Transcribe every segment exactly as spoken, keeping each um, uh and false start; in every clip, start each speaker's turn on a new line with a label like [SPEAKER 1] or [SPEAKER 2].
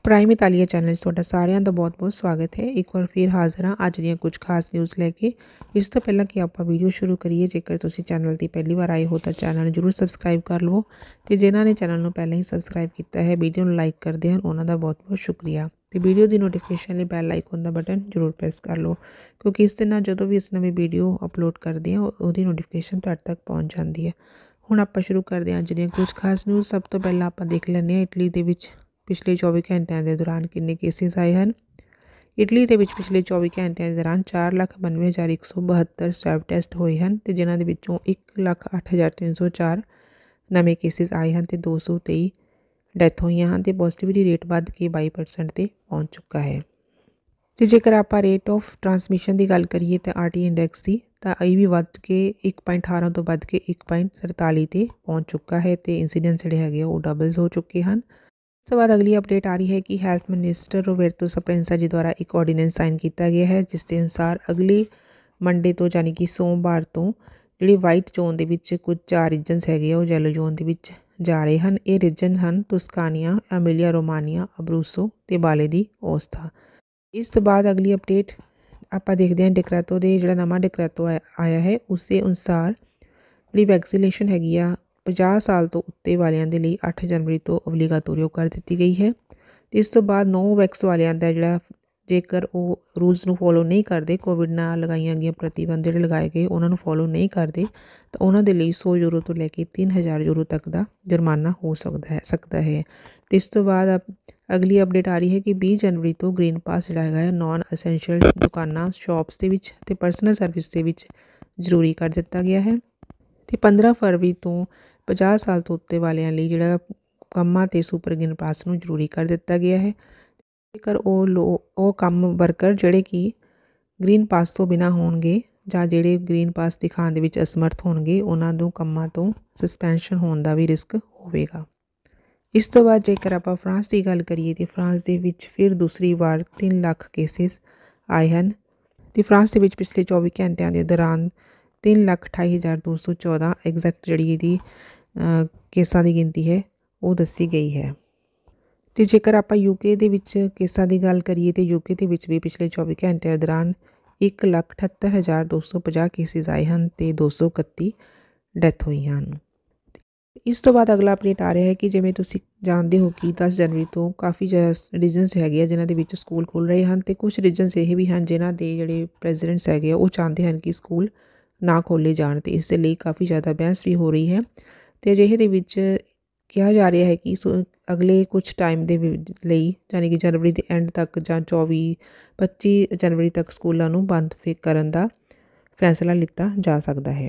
[SPEAKER 1] Prime ਇਤਾਲੀਆ channel 'ਚ ਤੁਹਾਡਾ ਸਾਰਿਆਂ ਦਾ ਬਹੁਤ-ਬਹੁਤ ਸਵਾਗਤ ਹੈ। ਇੱਕ ਵਾਰ ਫਿਰ ਹਾਜ਼ਰ ਹਾਂ ਅੱਜ ਦੀਆਂ ਕੁਝ ਖਾਸ ਨਿਊਜ਼ ਲੈ ਕੇ। ਇਸ ਤੋਂ ਪਹਿਲਾਂ ਕਿ ਆਪਾਂ ਵੀਡੀਓ ਸ਼ੁਰੂ ਕਰੀਏ, ਜੇਕਰ ਤੁਸੀਂ ਚੈਨਲ 'ਤੇ ਪਹਿਲੀ ਵਾਰ ਆਏ ਹੋ ਤਾਂ ਚੈਨਲ ਨੂੰ ਜ਼ਰੂਰ ਸਬਸਕ੍ਰਾਈਬ ਕਰ ਲਵੋ ਅਤੇ ਜਿਨ੍ਹਾਂ ਨੇ ਚੈਨਲ ਨੂੰ ਪਹਿਲਾਂ ਹੀ ਸਬਸਕ੍ਰਾਈਬ ਕੀਤਾ ਹੈ, ਵੀਡੀਓ ਨੂੰ ਲਾਈਕ ਕਰਦੇ ਹਨ, ਉਹਨਾਂ ਦਾ ਬਹੁਤ-ਬਹੁਤ ਸ਼ੁਕਰੀਆ। ਅਤੇ ਵੀਡੀਓ ਦੀ ਨੋਟੀਫਿਕੇਸ਼ਨ ਲਈ ਬੈਲ ਆਈਕਨ ਦਾ ਬਟਨ ਜ਼ਰੂਰ ਪ੍ਰੈਸ ਕਰ ਲਓ, ਕਿਉਂਕਿ ਇਸ ਦੇ ਨਾਲ ਜਦੋਂ ਵੀ ਅਸੀਂ ਨਵੀਂ ਵੀਡੀਓ ਅਪਲੋਡ ਕਰਦੇ ਹਾਂ ਉਹਦੀ ਨੋਟੀਫਿਕੇਸ਼ਨ ਤੁਹਾਡੇ ਤੱਕ ਪਹੁੰਚ ਜਾਂਦੀ ਹੈ। ਹੁਣ ਆਪਾਂ ਸ਼ੁਰੂ ਕਰਦੇ ਹਾਂ ਅੱਜ ਦੀਆਂ ਕੁਝ ਖਾਸ ਨਿਊਜ਼। ਸਭ ਤੋਂ ਪਹਿਲਾਂ ਆਪਾਂ ਦੇਖ ਲੈਂਦੇ ਹਾਂ ਇਟਲੀ ਦੇ ਵਿੱਚ ਪਿਛਲੇ ਚੌਵੀ ਘੰਟਿਆਂ ਦੇ ਦੌਰਾਨ ਕਿੰਨੇ ਕੇਸਿਸ ਆਏ ਹਨ। ਇਟਲੀ ਦੇ ਵਿੱਚ ਪਿਛਲੇ ਚੌਵੀ ਘੰਟਿਆਂ ਦੇ ਦੌਰਾਨ ਚਾਰ ਲੱਖ ਬਾਨਵੇਂ ਹਜ਼ਾਰ ਇੱਕ ਸੌ ਬਹੱਤਰ ਸਵੈਬ ਟੈਸਟ ਹੋਏ ਹਨ ਅਤੇ ਜਿਨ੍ਹਾਂ ਦੇ ਵਿੱਚੋਂ ਇੱਕ ਲੱਖ ਅੱਠ ਹਜ਼ਾਰ ਤਿੰਨ ਸੌ ਚਾਰ ਨਵੇਂ ਕੇਸਿਸ ਆਏ ਹਨ ਅਤੇ ਦੋ ਸੌ ਤੇਈ ਡੈਥ ਹੋਈਆਂ ਹਨ ਅਤੇ ਪੋਜ਼ੀਟਿਵਿਟੀ ਰੇਟ ਵੱਧ ਕੇ ਬਾਈ ਪਰਸੈਂਟ 'ਤੇ ਪਹੁੰਚ ਚੁੱਕਾ ਹੈ। ਅਤੇ ਜੇਕਰ ਆਪਾਂ ਰੇਟ ਆਫ ਟਰਾਂਸਮਿਸ਼ਨ ਦੀ ਗੱਲ ਕਰੀਏ ਤਾਂ ਆਰ ਟੀ ਇੰਡੈਕਸ ਦੀ, ਤਾਂ ਇਹ ਵੀ ਵੱਧ ਕੇ ਇੱਕ ਪੁਆਇੰਟ ਅਠਾਰਾਂ ਤੋਂ ਵੱਧ ਕੇ ਇੱਕ ਪੁਆਇੰਟ ਸਰਤਾਲੀ 'ਤੇ ਪਹੁੰਚ ਚੁੱਕਾ ਹੈ ਅਤੇ ਇੰਸੀਡੈਂਸ ਜਿਹੜੇ ਹੈਗੇ ਆ ਉਹ ਡਬਲਸ ਹੋ ਚੁੱਕੇ ਹਨ। ਇਸ ਤੋਂ ਬਾਅਦ ਅਗਲੀ ਅਪਡੇਟ ਆ ਰਹੀ ਹੈ ਕਿ ਹੈਲਥ ਮਿਨਿਸਟਰ ਰੋਬਰਟੋ ਸਪਰੈਂਸਾ ਜੀ ਦੁਆਰਾ ਇੱਕ ਆਰਡੀਨੈਂਸ ਸਾਈਨ ਕੀਤਾ ਗਿਆ ਹੈ, ਜਿਸ ਦੇ ਅਨੁਸਾਰ ਅਗਲੇ ਮੰਡੇ ਤੋਂ ਯਾਨੀ ਕਿ ਸੋਮਵਾਰ ਤੋਂ ਜਿਹੜੀ ਵਾਈਟ ਜ਼ੋਨ ਦੇ ਵਿੱਚ ਕੁਝ ਚਾਰ ਰੀਜਨਸ ਹੈਗੇ ਆ ਉਹ ਯੈਲੋ ਜ਼ੋਨ ਦੇ ਵਿੱਚ ਜਾ ਰਹੇ ਹਨ। ਇਹ ਰੀਜਨ ਹਨ ਤੁਸਕਾਨੀਆ, ਐਮੀਲੀਆ ਰੋਮਾਨੀਆ, ਅਬਰੂਸੋ ਅਤੇ ਬਾਲੇ ਦੀ ਔਸਥਾ। ਇਸ ਤੋਂ ਬਾਅਦ ਅਗਲੀ ਅਪਡੇਟ ਆਪਾਂ ਦੇਖਦੇ ਹਾਂ ਡਿਕਰੈਤੋ ਦੇ, ਜਿਹੜਾ ਨਵਾਂ ਡਿਕਰੈਤੋ ਆਇਆ ਹੈ ਉਸ ਦੇ ਅਨੁਸਾਰ ਜਿਹੜੀ ਵੈਕਸੀਨੇਸ਼ਨ ਹੈਗੀ ਆ ਪੰਜਾਹ ਸਾਲ ਤੋਂ ਉੱਤੇ ਵਾਲਿਆਂ ਦੇ ਲਈ ਅੱਠ ਜਨਵਰੀ ਤੋਂ ਓਬਲੀਗਾਟੋਰੀਓ ਕਰ ਦਿੱਤੀ ਗਈ ਹੈ। ਅਤੇ ਇਸ ਤੋਂ ਬਾਅਦ ਨੋ ਵੈਕਸ ਵਾਲਿਆਂ ਦਾ ਜਿਹੜਾ ਜੇਕਰ ਉਹ ਰੂਲਸ ਨੂੰ ਫੋਲੋ ਨਹੀਂ ਕਰਦੇ, ਕੋਵਿਡ ਨਾਲ ਲਗਾਈਆਂ ਗਈਆਂ ਪ੍ਰਤੀਬੰਧ ਜਿਹੜੇ ਲਗਾਏ ਗਏ ਉਹਨਾਂ ਨੂੰ ਫੋਲੋ ਨਹੀਂ ਕਰਦੇ, ਤਾਂ ਉਹਨਾਂ ਦੇ ਲਈ ਸੌ ਯੂਰੋ ਤੋਂ ਲੈ ਕੇ ਤਿੰਨ ਹਜ਼ਾਰ ਯੂਰੋ ਤੱਕ ਦਾ ਜੁਰਮਾਨਾ ਹੋ ਸਕਦਾ ਹੈ ਸਕਦਾ ਹੈ ਅਤੇ ਇਸ ਤੋਂ ਬਾਅਦ ਅਗਲੀ ਅਪਡੇਟ ਆ ਰਹੀ ਹੈ ਕਿ ਵੀਹ ਜਨਵਰੀ ਤੋਂ ਗ੍ਰੀਨ ਪਾਸ ਜਿਹੜਾ ਹੈਗਾ ਹੈ ਨੋਨ ਅਸੈਂਸ਼ੀਅਲ ਦੁਕਾਨਾਂ, ਸ਼ੋਪਸ ਦੇ ਵਿੱਚ ਅਤੇ ਪਰਸਨਲ ਸਰਵਿਸ ਦੇ ਵਿੱਚ ਜ਼ਰੂਰੀ ਕਰ ਦਿੱਤਾ ਗਿਆ ਹੈ। ਅਤੇ ਪੰਦਰਾਂ ਫਰਵਰੀ ਤੋਂ ਪੰਜਾਹ ਸਾਲ ਤੋਂ ਉੱਤੇ ਵਾਲਿਆਂ ਲਈ ਜਿਹੜਾ ਕੰਮਾਂ 'ਤੇ ਸੁਪਰ ਗ੍ਰੀਨ ਪਾਸ ਨੂੰ ਜ਼ਰੂਰੀ ਕਰ ਦਿੱਤਾ ਗਿਆ ਹੈ। ਜੇਕਰ ਉਹ ਲੋ ਉਹ ਕੰਮ ਵਰਕਰ ਜਿਹੜੇ ਕਿ ਗ੍ਰੀਨ ਪਾਸ ਤੋਂ ਬਿਨਾਂ ਹੋਣਗੇ ਜਾਂ ਜਿਹੜੇ ਗ੍ਰੀਨ ਪਾਸ ਦਿਖਾਉਣ ਦੇ ਵਿੱਚ ਅਸਮਰਥ ਹੋਣਗੇ, ਉਹਨਾਂ ਨੂੰ ਕੰਮਾਂ ਤੋਂ ਸਸਪੈਂਸ਼ਨ ਹੋਣ ਦਾ ਵੀ ਰਿਸਕ ਹੋਵੇਗਾ। ਇਸ ਤੋਂ ਬਾਅਦ ਜੇਕਰ ਆਪਾਂ ਫਰਾਂਸ ਦੀ ਗੱਲ ਕਰੀਏ ਤਾਂ ਫਰਾਂਸ ਦੇ ਵਿੱਚ ਫਿਰ ਦੂਸਰੀ ਵਾਰ ਤਿੰਨ ਲੱਖ ਕੇਸਿਸ ਆਏ ਹਨ ਅਤੇ ਫਰਾਂਸ ਦੇ ਵਿੱਚ ਪਿਛਲੇ ਚੌਵੀ ਘੰਟਿਆਂ ਦੇ ਦੌਰਾਨ ਤਿੰਨ ਲੱਖ ਅਠਾਈ ਹਜ਼ਾਰ ਦੋ ਸੌ ਚੌਦਾਂ ਐਗਜ਼ੈਕਟ ਜਿਹੜੀ ਇਹਦੀ ਕੇਸਾਂ ਦੀ ਗਿਣਤੀ ਹੈ ਉਹ ਦੱਸੀ ਗਈ ਹੈ। ਅਤੇ ਜੇਕਰ ਆਪਾਂ ਯੂਕੇ ਦੇ ਵਿੱਚ ਕੇਸਾਂ ਦੀ ਗੱਲ ਕਰੀਏ ਤਾਂ ਯੂਕੇ ਦੇ ਵਿੱਚ ਵੀ ਪਿਛਲੇ ਚੌਵੀ ਘੰਟਿਆਂ ਦੌਰਾਨ ਇੱਕ ਲੱਖ ਅਠੱਤਰ ਹਜ਼ਾਰ ਦੋ ਸੌ ਪੰਜਾਹ ਕੇਸਿਸ ਆਏ ਹਨ ਅਤੇ ਦੋ ਸੌ ਇਕੱਤੀ ਡੈਥ ਹੋਈਆਂ ਹਨ। ਇਸ ਤੋਂ ਬਾਅਦ ਅਗਲਾ ਅਪਡੇਟ ਆ ਰਿਹਾ ਹੈ ਕਿ ਜਿਵੇਂ ਤੁਸੀਂ ਜਾਣਦੇ ਹੋ ਕਿ ਦਸ ਜਨਵਰੀ ਤੋਂ ਕਾਫੀ ਜ਼ਿਆਦਾ ਰੀਜਨਸ ਹੈਗੇ ਆ ਜਿਨ੍ਹਾਂ ਦੇ ਵਿੱਚ ਸਕੂਲ ਖੁੱਲ੍ਹ ਰਹੇ ਹਨ ਅਤੇ ਕੁਛ ਰੀਜਨਸ ਇਹ ਵੀ ਹਨ ਜਿਨ੍ਹਾਂ ਦੇ ਜਿਹੜੇ ਪ੍ਰੈਜ਼ੀਡੈਂਟਸ ਹੈਗੇ ਆ ਉਹ ਚਾਹੁੰਦੇ ਹਨ ਕਿ ਸਕੂਲ ਨਾ ਖੋਲ੍ਹੇ ਜਾਣ ਅਤੇ ਇਸ ਦੇ ਲਈ ਕਾਫੀ ਜ਼ਿਆਦਾ ਬਹਿਸ ਵੀ ਹੋ ਰਹੀ ਹੈ। ਅਤੇ ਅਜਿਹੇ ਦੇ ਵਿੱਚ ਕਿਹਾ ਜਾ ਰਿਹਾ ਹੈ ਕਿ ਸੋ ਅਗਲੇ ਕੁਛ ਟਾਈਮ ਦੇ ਲਈ ਯਾਨੀ ਕਿ ਜਨਵਰੀ ਦੇ ਐਂਡ ਤੱਕ ਜਾਂ ਚੌਵੀ ਪੱਚੀ ਜਨਵਰੀ ਤੱਕ ਸਕੂਲਾਂ ਨੂੰ ਬੰਦ ਫਿਰ ਕਰਨ ਦਾ ਫੈਸਲਾ ਲਿੱਤਾ ਜਾ ਸਕਦਾ ਹੈ।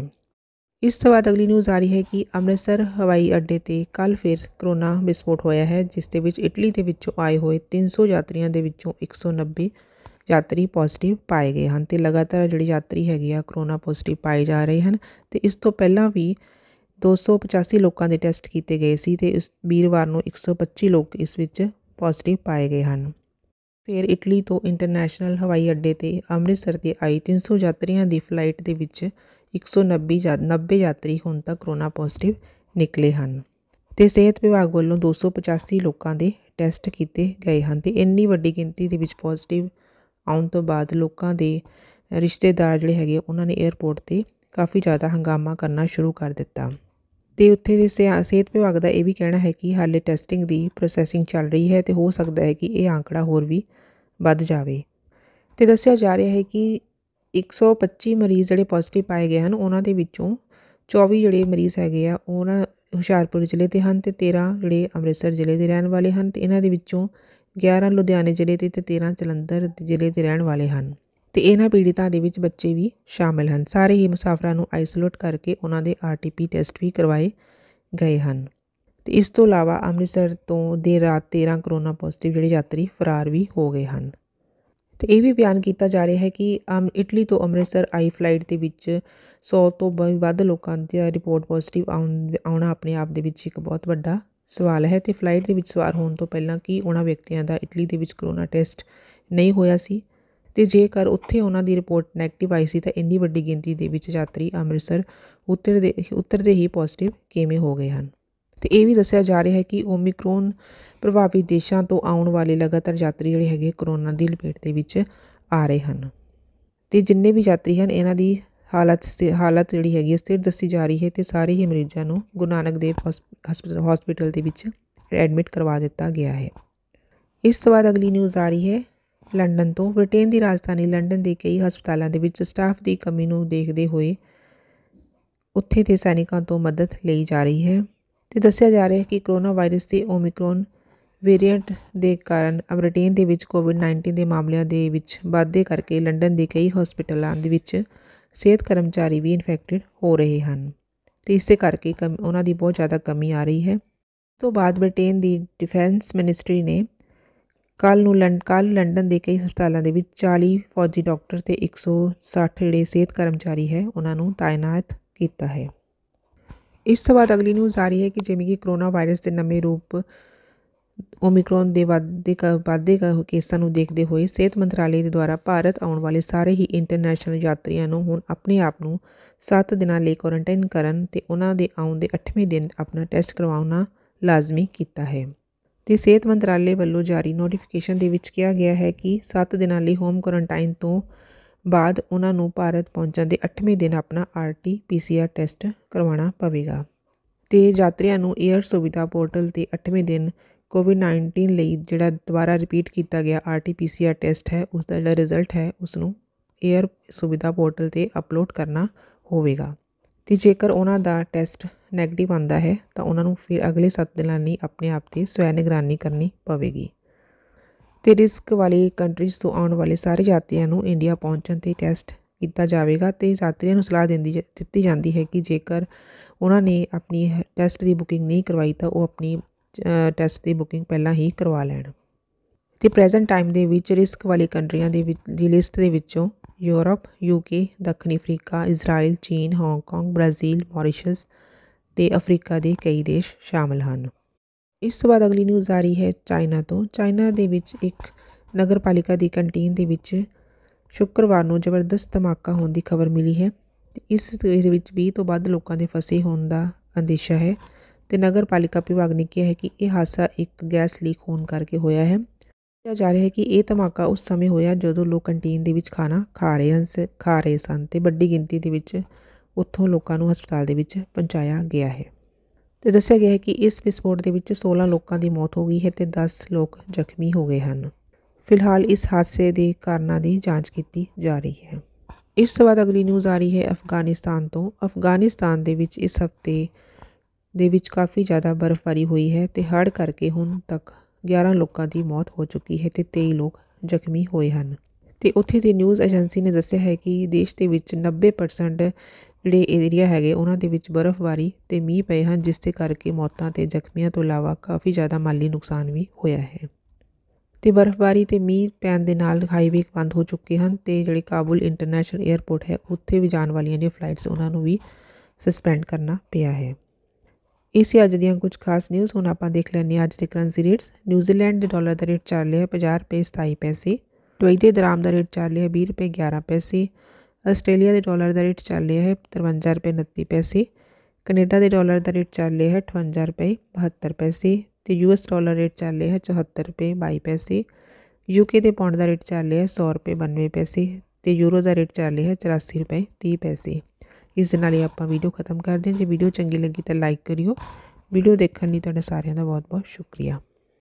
[SPEAKER 1] ਇਸ ਤੋਂ ਬਾਅਦ ਅਗਲੀ ਨਿਊਜ਼ ਆ ਰਹੀ ਹੈ ਕਿ ਅੰਮ੍ਰਿਤਸਰ ਹਵਾਈ ਅੱਡੇ 'ਤੇ ਕੱਲ੍ਹ ਫਿਰ ਕਰੋਨਾ ਵਿਸਫੋਟ ਹੋਇਆ ਹੈ, ਜਿਸ ਦੇ ਵਿੱਚ ਇਟਲੀ ਦੇ ਵਿੱਚੋਂ ਆਏ ਹੋਏ ਤਿੰਨ ਸੌ ਯਾਤਰੀਆਂ ਦੇ ਵਿੱਚੋਂ ਇੱਕ ਸੌ ਨੱਬੇ ਯਾਤਰੀ ਪੋਜ਼ੀਟਿਵ ਪਾਏ ਗਏ ਹਨ ਅਤੇ ਲਗਾਤਾਰ ਜਿਹੜੀ ਯਾਤਰੀ ਹੈਗੀ ਆ ਕਰੋਨਾ ਪੋਜ਼ੀਟਿਵ ਪਾਏ ਜਾ ਰਹੇ ਹਨ। ਅਤੇ ਇਸ ਤੋਂ ਪਹਿਲਾਂ ਵੀ ਦੋ ਸੌ ਪਚਾਸੀ ਲੋਕਾਂ ਦੇ ਟੈਸਟ ਕੀਤੇ ਗਏ ਸੀ ਅਤੇ ਇਸ ਵੀਰਵਾਰ ਨੂੰ ਇੱਕ ਸੌ ਪੱਚੀ ਲੋਕ ਇਸ ਵਿੱਚ ਪੋਜ਼ੀਟਿਵ ਪਾਏ ਗਏ ਹਨ। ਫਿਰ ਇਟਲੀ ਤੋਂ ਇੰਟਰਨੈਸ਼ਨਲ ਹਵਾਈ ਅੱਡੇ 'ਤੇ ਅੰਮ੍ਰਿਤਸਰ 'ਤੇ ਆਈ ਤਿੰਨ ਸੌ ਯਾਤਰੀਆਂ ਦੀ ਫਲਾਈਟ ਦੇ ਵਿੱਚ ਇੱਕ ਸੌ ਨੱਬੇ ਨੱਬੇ ਯਾਤਰੀ ਹੁਣ ਤੱਕ ਕਰੋਨਾ ਪੋਜ਼ੀਟਿਵ ਨਿਕਲੇ ਹਨ ਅਤੇ ਸਿਹਤ ਵਿਭਾਗ ਵੱਲੋਂ ਦੋ ਸੌ ਪਚਾਸੀ ਲੋਕਾਂ ਦੇ ਟੈਸਟ ਕੀਤੇ ਗਏ ਹਨ। ਅਤੇ ਇੰਨੀ ਵੱਡੀ ਗਿਣਤੀ ਦੇ ਵਿੱਚ ਪੋਜ਼ੀਟਿਵ ਆਉਣ ਤੋਂ ਬਾਅਦ ਲੋਕਾਂ ਦੇ ਰਿਸ਼ਤੇਦਾਰ ਜਿਹੜੇ ਹੈਗੇ ਉਹਨਾਂ ਨੇ ਏਅਰਪੋਰਟ 'ਤੇ ਕਾਫੀ ਜ਼ਿਆਦਾ ਹੰਗਾਮਾ ਕਰਨਾ ਸ਼ੁਰੂ ਕਰ ਦਿੱਤਾ। ਅਤੇ ਉੱਥੇ ਦੇ ਸਿਆ ਸਿਹਤ ਵਿਭਾਗ ਦਾ ਇਹ ਵੀ ਕਹਿਣਾ ਹੈ ਕਿ ਹਾਲੇ ਟੈਸਟਿੰਗ ਦੀ ਪ੍ਰੋਸੈਸਿੰਗ ਚੱਲ ਰਹੀ ਹੈ ਅਤੇ ਹੋ ਸਕਦਾ ਹੈ ਕਿ ਇਹ ਆਂਕੜਾ ਹੋਰ ਵੀ ਵੱਧ ਜਾਵੇ। ਅਤੇ ਦੱਸਿਆ ਜਾ ਰਿਹਾ ਹੈ ਕਿ ਇੱਕ ਸੌ ਪੱਚੀ ਮਰੀਜ਼ ਜਿਹੜੇ ਪੋਜ਼ੀਟਿਵ ਪਾਏ ਗਏ ਹਨ ਉਹਨਾਂ ਦੇ ਵਿੱਚੋਂ ਚੌਵੀ ਜਿਹੜੇ ਮਰੀਜ਼ ਹੈਗੇ ਆ ਉਹ ਨਾ ਹੁਸ਼ਿਆਰਪੁਰ ਜ਼ਿਲ੍ਹੇ ਦੇ ਹਨ ਅਤੇ ਤੇਰ੍ਹਾਂ ਜਿਹੜੇ ਅੰਮ੍ਰਿਤਸਰ ਜ਼ਿਲ੍ਹੇ ਦੇ ਰਹਿਣ ਵਾਲੇ ਹਨ ਅਤੇ ਇਹਨਾਂ ਦੇ ਵਿੱਚੋਂ ਗਿਆਰਾਂ ਲੁਧਿਆਣੇ ਜ਼ਿਲ੍ਹੇ ਦੇ ਅਤੇ ਤੇਰ੍ਹਾਂ ਜਲੰਧਰ ਜ਼ਿਲ੍ਹੇ ਦੇ ਰਹਿਣ ਵਾਲੇ ਹਨ। ਅਤੇ ਇਹਨਾਂ ਪੀੜਿਤਾਂ ਦੇ ਵਿੱਚ ਬੱਚੇ ਵੀ ਸ਼ਾਮਿਲ ਹਨ। ਸਾਰੇ ਹੀ ਮੁਸਾਫਰਾਂ ਨੂੰ ਆਈਸੋਲੇਟ ਕਰਕੇ ਉਹਨਾਂ ਦੇ ਆਰ ਟੀ ਪੀ ਟੈਸਟ ਵੀ ਕਰਵਾਏ ਗਏ ਹਨ। ਅਤੇ ਇਸ ਤੋਂ ਇਲਾਵਾ ਅੰਮ੍ਰਿਤਸਰ ਤੋਂ ਦੇਰ ਰਾਤ ਤੇਰ੍ਹਾਂ ਕਰੋਨਾ ਪੋਜ਼ੀਟਿਵ ਜਿਹੜੇ ਯਾਤਰੀ ਫਰਾਰ ਵੀ ਹੋ ਗਏ ਹਨ। ਅਤੇ ਇਹ ਵੀ ਬਿਆਨ ਕੀਤਾ ਜਾ ਰਿਹਾ ਹੈ ਕਿ ਅਮ ਇਟਲੀ ਤੋਂ ਅੰਮ੍ਰਿਤਸਰ ਆਈ ਫਲਾਈਟ ਦੇ ਵਿੱਚ ਸੌ ਤੋਂ ਵੱਧ ਲੋਕਾਂ ਦੀ ਰਿਪੋਰਟ ਪੋਜ਼ੀਟਿਵ ਆਉਣ ਆਉਣਾ ਆਪਣੇ ਆਪ ਦੇ ਵਿੱਚ ਇੱਕ ਬਹੁਤ ਵੱਡਾ ਸਵਾਲ ਹੈ। ਅਤੇ ਫਲਾਈਟ ਦੇ ਵਿੱਚ ਸਵਾਰ ਹੋਣ ਤੋਂ ਪਹਿਲਾਂ ਕੀ ਉਹਨਾਂ ਵਿਅਕਤੀਆਂ ਦਾ ਇਟਲੀ ਦੇ ਵਿੱਚ ਕਰੋਨਾ ਟੈਸਟ ਨਹੀਂ ਹੋਇਆ ਸੀ ਅਤੇ ਜੇਕਰ ਉੱਥੇ ਉਹਨਾਂ ਦੀ ਰਿਪੋਰਟ ਨੈਗੇਟਿਵ ਆਈ ਸੀ ਤਾਂ ਇੰਨੀ ਵੱਡੀ ਗਿਣਤੀ ਦੇ ਵਿੱਚ ਯਾਤਰੀ ਅੰਮ੍ਰਿਤਸਰ ਉਤਰਦੇ ਉਤਰਦੇ ਹੀ ਪੋਜ਼ੀਟਿਵ ਕਿਵੇਂ ਹੋ ਗਏ ਹਨ। ਤੇ ਇਹ ਵੀ ਦੱਸਿਆ ਜਾ ਰਿਹਾ ਹੈ ਕਿ ਓਮਿਕਰੋਨ ਪ੍ਰਭਾਵਿਤ ਦੇਸ਼ਾਂ ਤੋਂ ਆਉਣ ਵਾਲੇ ਲਗਾਤਾਰ ਯਾਤਰੀ ਜਿਹੜੇ ਹੈਗੇ ਕਰੋਨਾ ਦੀ ਲਪੇਟ ਦੇ ਵਿੱਚ ਆ ਰਹੇ ਹਨ। ਤੇ ਜਿੰਨੇ ਵੀ ਯਾਤਰੀ ਹਨ ਇਹਨਾਂ ਦੀ ਹਾਲਤ ਹਾਲਤ ਜਿਹੜੀ ਹੈਗੀ ਹੈ ਸਥਿਰ ਦੱਸੀ ਜਾ ਰਹੀ ਹੈ ਤੇ ਸਾਰੇ ਹੀ ਮਰੀਜ਼ਾਂ ਨੂੰ ਗੁਰੂ ਨਾਨਕ ਦੇਵ ਹਸਪਤਾਲ ਹਸਪੀਟਲ ਦੇ ਵਿੱਚ ਐਡਮਿਟ ਕਰਵਾ ਦਿੱਤਾ ਗਿਆ ਹੈ। ਇਸ ਤੋਂ ਬਾਅਦ ਅਗਲੀ ਨਿਊਜ਼ ਆ ਰਹੀ ਹੈ ਲੰਡਨ ਤੋਂ। ਬ੍ਰਿਟੇਨ ਦੀ ਰਾਜਧਾਨੀ ਲੰਡਨ ਦੇ ਕਈ ਹਸਪਤਾਲਾਂ ਦੇ ਵਿੱਚ ਸਟਾਫ ਦੀ ਕਮੀ ਨੂੰ ਦੇਖਦੇ ਹੋਏ ਉੱਥੇ ਦੇ ਸੈਨਿਕਾਂ ਤੋਂ ਮਦਦ ਲਈ ਜਾ ਰਹੀ ਹੈ। ਤੇ ਦੱਸਿਆ ਜਾ ਰਿਹਾ ਹੈ ਕਿ ਕਰੋਨਾ ਵਾਇਰਸ ਦੇ ਓਮਿਕਰੋਨ ਵੇਰੀਐਂਟ ਦੇ ਕਾਰਨ ਬ੍ਰਿਟੇਨ ਦੇ ਵਿੱਚ ਕੋਵਿਡ ਨਾਈਨਟੀਨ ਦੇ ਮਾਮਲਿਆਂ ਦੇ ਵਿੱਚ ਵਾਧੇ ਕਰਕੇ ਲੰਡਨ ਦੇ ਕਈ ਹਸਪਤਾਲਾਂ ਦੇ ਵਿੱਚ ਸਿਹਤ ਕਰਮਚਾਰੀ ਵੀ ਇਨਫੈਕਟਡ ਹੋ ਰਹੇ ਹਨ ਤੇ ਇਸੇ ਕਰਕੇ ਕਮ ਉਹਨਾਂ ਦੀ ਬਹੁਤ ਜ਼ਿਆਦਾ ਕਮੀ ਆ ਰਹੀ ਹੈ। ਇਸ ਤੋਂ ਬਾਅਦ ਬ੍ਰਿਟੇਨ ਦੀ ਡਿਫੈਂਸ ਮਿਨਿਸਟਰੀ ਨੇ ਕੱਲ੍ਹ ਨੂੰ ਲੰ ਕੱਲ੍ਹ ਲੰਡਨ ਦੇ ਕਈ ਹਸਪਤਾਲਾਂ ਦੇ ਵਿੱਚ ਚਾਲੀ ਫੌਜੀ ਡਾਕਟਰ ਤੇ ਇੱਕ ਸੌ ਸੱਠ ਜਿਹੜੇ ਸਿਹਤ ਕਰਮਚਾਰੀ ਹੈ ਉਹਨਾਂ ਨੂੰ ਤਾਇਨਾਤ ਕੀਤਾ ਹੈ। ਇਸ ਤੋਂ ਬਾਅਦ ਅਗਲੀ ਨਿਊਜ਼ ਆ ਰਹੀ ਹੈ ਕਿ ਜਿਵੇਂ ਕਿ ਕਰੋਨਾ ਵਾਇਰਸ ਦੇ ਨਵੇਂ ਰੂਪ ਓਮਿਕਰੋਨ ਦੇ ਵਾਧੇ ਵਾਧੇ ਕੇਸਾਂ ਨੂੰ ਦੇਖਦੇ ਹੋਏ ਸਿਹਤ ਮੰਤਰਾਲੇ ਦੇ ਦੁਆਰਾ ਭਾਰਤ ਆਉਣ ਵਾਲੇ ਸਾਰੇ ਹੀ ਇੰਟਰਨੈਸ਼ਨਲ ਯਾਤਰੀਆਂ ਨੂੰ ਹੁਣ ਆਪਣੇ ਆਪ ਨੂੰ ਸੱਤ ਦਿਨਾਂ ਲਈ ਕੁਆਰੰਟਾਈਨ ਕਰਨ ਤੇ ਉਹਨਾਂ ਦੇ ਆਉਣ ਦੇ ਅੱਠਵੇਂ ਦਿਨ ਆਪਣਾ ਟੈਸਟ ਕਰਵਾਉਣਾ ਲਾਜ਼ਮੀ ਕੀਤਾ ਹੈ। ਤੇ ਸਿਹਤ ਮੰਤਰਾਲੇ ਵੱਲੋਂ ਜਾਰੀ ਨੋਟੀਫਿਕੇਸ਼ਨ ਦੇ ਵਿੱਚ ਕਿਹਾ ਗਿਆ ਹੈ ਕਿ ਸੱਤ ਦਿਨਾਂ ਲਈ ਹੋਮ ਕੁਆਰੰਟਾਈਨ ਤੋਂ ਬਾਅਦ ਉਹਨਾਂ ਨੂੰ ਭਾਰਤ ਪਹੁੰਚਣ ਦੇ ਅੱਠਵੇਂ ਦਿਨ ਆਪਣਾ R T P C R test ਕਰਵਾਉਣਾ ਪਵੇਗਾ। ਤੇ ਯਾਤਰੀਆਂ ਨੂੰ ਏਅਰ ਸੁਵਿਧਾ ਪੋਰਟਲ 'ਤੇ ਅੱਠਵੇਂ ਦਿਨ ਕੋਵਿਡ ਨਾਈਨਟੀਨ ਲਈ ਜਿਹੜਾ ਦੁਬਾਰਾ ਰਿਪੀਟ ਕੀਤਾ ਗਿਆ R T P C R test ਹੈ ਉਸ ਦਾ ਜਿਹੜਾ ਰਿਜ਼ਲਟ ਹੈ ਉਸ ਨੂੰ ਏਅਰ ਸੁਵਿਧਾ ਪੋਰਟਲ 'ਤੇ ਅਪਲੋਡ ਕਰਨਾ ਹੋਵੇਗਾ। ਅਤੇ ਜੇਕਰ ਉਹਨਾਂ ਦਾ ਟੈਸਟ ਨੈਗੇਟਿਵ ਆਉਂਦਾ ਹੈ ਤਾਂ ਉਹਨਾਂ ਨੂੰ ਫਿਰ ਅਗਲੇ ਸੱਤ ਦਿਨਾਂ ਲਈ ਆਪਣੇ ਆਪ 'ਤੇ ਸਵੈ ਨਿਗਰਾਨੀ ਕਰਨੀ ਪਵੇਗੀ। ਅਤੇ ਰਿਸਕ ਵਾਲੀ ਕੰਟਰੀਜ਼ ਤੋਂ ਆਉਣ ਵਾਲੇ ਸਾਰੇ ਯਾਤਰੀਆਂ ਨੂੰ ਇੰਡੀਆ ਪਹੁੰਚਣ 'ਤੇ ਟੈਸਟ ਕੀਤਾ ਜਾਵੇਗਾ ਅਤੇ ਯਾਤਰੀਆਂ ਨੂੰ ਸਲਾਹ ਦਿੰਦੀ ਦਿੱਤੀ ਜਾਂਦੀ ਹੈ ਕਿ ਜੇਕਰ ਉਹਨਾਂ ਨੇ ਆਪਣੀ ਟੈਸਟ ਦੀ ਬੁਕਿੰਗ ਨਹੀਂ ਕਰਵਾਈ ਤਾਂ ਉਹ ਆਪਣੀ ਟੈਸਟ ਦੀ ਬੁਕਿੰਗ ਪਹਿਲਾਂ ਹੀ ਕਰਵਾ ਲੈਣ। ਅਤੇ ਪ੍ਰੈਜ਼ੈਂਟ ਟਾਈਮ ਦੇ ਵਿੱਚ ਰਿਸਕ ਵਾਲੀ ਕੰਟਰੀਆਂ ਦੇ ਵਿੱਚ ਦੀ ਲਿਸਟ ਦੇ ਵਿੱਚੋਂ ਯੂਰਪ, ਯੂ ਕੇ, ਦੱਖਣੀ ਅਫਰੀਕਾ, ਇਜ਼ਰਾਈਲ, ਚੀਨ, ਹਾਂਗਕਾਂਗ, ਬ੍ਰਾਜ਼ੀਲ, ਮੌਰੀਸ਼ਸ ਅਤੇ ਅਫਰੀਕਾ ਦੇ ਕਈ ਦੇਸ਼ ਸ਼ਾਮਲ ਹਨ। ਇਸ ਤੋਂ ਬਾਅਦ ਅਗਲੀ ਨਿਊਜ਼ ਆ ਰਹੀ ਹੈ ਚਾਈਨਾ ਤੋਂ। ਚਾਈਨਾ ਦੇ ਵਿੱਚ ਇੱਕ ਨਗਰ ਪਾਲਿਕਾ ਦੀ ਕੰਟੀਨ ਦੇ ਵਿੱਚ ਸ਼ੁੱਕਰਵਾਰ ਨੂੰ ਜ਼ਬਰਦਸਤ ਧਮਾਕਾ ਹੋਣ ਦੀ ਖਬਰ ਮਿਲੀ ਹੈ। ਅਤੇ ਇਸ ਦੇ ਵਿੱਚ ਵੀਹ ਤੋਂ ਵੱਧ ਲੋਕਾਂ ਦੇ ਫਸੇ ਹੋਣ ਦਾ ਅੰਦੇਸ਼ਾ ਹੈ ਅਤੇ ਨਗਰ ਪਾਲਿਕਾ ਵਿਭਾਗ ਨੇ ਕਿਹਾ ਹੈ ਕਿ ਇਹ ਹਾਦਸਾ ਇੱਕ ਗੈਸ ਲੀਕ ਹੋਣ ਕਰਕੇ ਹੋਇਆ ਹੈ। ਕਿਹਾ ਜਾ ਰਿਹਾ ਹੈ ਕਿ ਇਹ ਧਮਾਕਾ ਉਸ ਸਮੇਂ ਹੋਇਆ ਜਦੋਂ ਲੋਕ ਕੰਟੀਨ ਦੇ ਵਿੱਚ ਖਾਣਾ ਖਾ ਰਹੇ ਹਨ ਖਾ ਰਹੇ ਸਨ ਅਤੇ ਵੱਡੀ ਗਿਣਤੀ ਦੇ ਵਿੱਚ ਉੱਥੋਂ ਲੋਕਾਂ ਨੂੰ ਹਸਪਤਾਲ ਦੇ ਵਿੱਚ ਪਹੁੰਚਾਇਆ ਗਿਆ ਹੈ। ਅਤੇ ਦੱਸਿਆ ਗਿਆ ਹੈ ਕਿ ਇਸ ਵਿਸਫੋਟ ਦੇ ਵਿੱਚ ਸੋਲਾਂ ਲੋਕਾਂ ਦੀ ਮੌਤ ਹੋ ਗਈ ਹੈ ਅਤੇ ਦਸ ਲੋਕ ਜ਼ਖਮੀ ਹੋ ਗਏ ਹਨ। ਫਿਲਹਾਲ ਇਸ ਹਾਦਸੇ ਦੇ ਕਾਰਨਾਂ ਦੀ ਜਾਂਚ ਕੀਤੀ ਜਾ ਰਹੀ ਹੈ। ਇਸ ਤੋਂ ਬਾਅਦ ਅਗਲੀ ਨਿਊਜ਼ ਆ ਰਹੀ ਹੈ ਅਫਗਾਨਿਸਤਾਨ ਤੋਂ। ਅਫਗਾਨਿਸਤਾਨ ਦੇ ਵਿੱਚ ਇਸ ਹਫ਼ਤੇ ਦੇ ਵਿੱਚ ਕਾਫੀ ਜ਼ਿਆਦਾ ਬਰਫ਼ਬਾਰੀ ਹੋਈ ਹੈ ਅਤੇ ਹੜ੍ਹ ਕਰਕੇ ਹੁਣ ਤੱਕ ਗਿਆਰਾਂ ਲੋਕਾਂ ਦੀ ਮੌਤ ਹੋ ਚੁੱਕੀ ਹੈ ਅਤੇ ਤੇਈ ਲੋਕ ਜ਼ਖਮੀ ਹੋਏ ਹਨ। ਅਤੇ ਉੱਥੇ ਦੀ ਨਿਊਜ਼ ਏਜੰਸੀ ਨੇ ਦੱਸਿਆ ਹੈ ਕਿ ਦੇਸ਼ ਦੇ ਵਿੱਚ ਨੱਬੇ ਪਰਸੈਂਟ ਜਿਹੜੇ ਏਰੀਆ ਹੈਗੇ ਉਹਨਾਂ ਦੇ ਵਿੱਚ ਬਰਫ਼ਬਾਰੀ ਅਤੇ ਮੀਂਹ ਪਏ ਹਨ ਜਿਸ ਦੇ ਕਰਕੇ ਮੌਤਾਂ ਅਤੇ ਜ਼ਖਮੀਆਂ ਤੋਂ ਇਲਾਵਾ ਕਾਫੀ ਜ਼ਿਆਦਾ ਮਾਲੀ ਨੁਕਸਾਨ ਵੀ ਹੋਇਆ ਹੈ। ਅਤੇ ਬਰਫ਼ਬਾਰੀ ਅਤੇ ਮੀਂਹ ਪੈਣ ਦੇ ਨਾਲ ਹਾਈਵੇ ਬੰਦ ਹੋ ਚੁੱਕੇ ਹਨ ਅਤੇ ਜਿਹੜੇ ਕਾਬੁਲ ਇੰਟਰਨੈਸ਼ਨਲ ਏਅਰਪੋਰਟ ਹੈ ਉੱਥੇ ਵੀ ਜਾਣ ਵਾਲੀਆਂ ਜਿਹੜੀਆਂ ਫਲਾਈਟਸ ਉਹਨਾਂ ਨੂੰ ਵੀ ਸਸਪੈਂਡ ਕਰਨਾ ਪਿਆ ਹੈ। ਇਹ ਸੀ ਅੱਜ ਦੀਆਂ ਕੁਝ ਖਾਸ ਨਿਊਜ਼। ਹੁਣ ਆਪਾਂ ਦੇਖ ਲੈਂਦੇ ਹਾਂ ਅੱਜ ਦੇ ਕਰੰਸੀ ਰੇਟਸ। ਨਿਊਜ਼ੀਲੈਂਡ ਦੇ ਡਾਲਰ ਦਾ ਰੇਟ ਚੱਲ ਰਿਹਾ ਪੰਜਾਹ ਰੁਪਏ ਸਤਾਈ ਪੈਸੇ। ਦੁਬਈ ਦੇ ਦਰਾਮ ਦਾ ਰੇਟ ਚੱਲ ਰਿਹਾ ਵੀਹ ਰੁਪਏ ਗਿਆਰਾਂ ਪੈਸੇ। ਆਸਟ੍ਰੇਲੀਆ ਦੇ ਡਾਲਰ ਦਾ ਰੇਟ ਚੱਲ ਰਿਹਾ ਹੈ ਤਰਵੰਜਾ ਰੁਪਏ ਉਨੱਤੀ ਪੈਸੇ। ਕੈਨੇਡਾ ਦੇ ਡਾਲਰ ਦਾ ਰੇਟ ਚੱਲ ਰਿਹਾ ਹੈ ਅਠਵੰਜਾ ਰੁਪਏ ਬਹੱਤਰ ਪੈਸੇ ਅਤੇ ਯੂ ਐਸ ਡਾਲਰ ਰੇਟ ਚੱਲ ਰਿਹਾ ਹੈ ਚੁਹੱਤਰ ਰੁਪਏ ਬਾਈ ਪੈਸੇ। ਯੂ ਕੇ ਦੇ ਪੌਂਡ ਦਾ ਰੇਟ ਚੱਲ ਰਿਹਾ ਸੌ ਰੁਪਏ ਬਾਨਵੇਂ ਪੈਸੇ ਅਤੇ ਯੂਰੋ ਦਾ ਰੇਟ ਚੱਲ ਰਿਹਾ ਚੁਰਾਸੀ ਰੁਪਏ ਤੀਹ ਪੈਸੇ। ਇਸ ਦੇ ਨਾਲ ਹੀ ਆਪਾਂ ਵੀਡੀਓ ਖਤਮ ਕਰਦੇ ਹਾਂ। ਜੇ ਵੀਡੀਓ ਚੰਗੀ ਲੱਗੀ ਤਾਂ ਲਾਈਕ ਕਰਿਓ। ਵੀਡੀਓ ਦੇਖਣ ਲਈ ਤੁਹਾਡਾ ਸਾਰਿਆਂ ਦਾ ਬਹੁਤ ਬਹੁਤ ਸ਼ੁਕਰੀਆ।